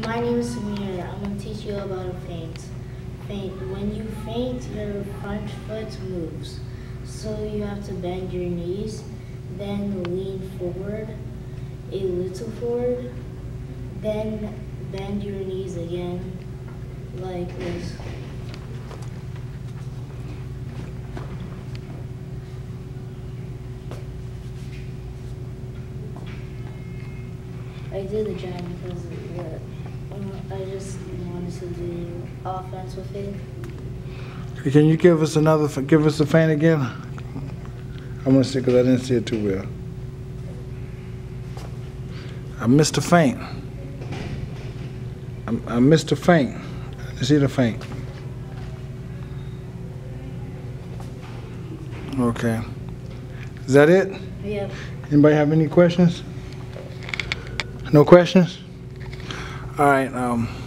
My name is Samir. I'm going to teach you about a feint. Feint. When you feint, your front foot moves. So you have to bend your knees, then lean forward, a little forward, then bend your knees again, like this. I did the jab because I just wanted to do offense with it. Can you give us a feint again? I want to see because I didn't see it too well. I missed a feint. I missed a feint. I didn't see the feint. Okay. Is that it? Yep. Anybody have any questions? No questions? All right.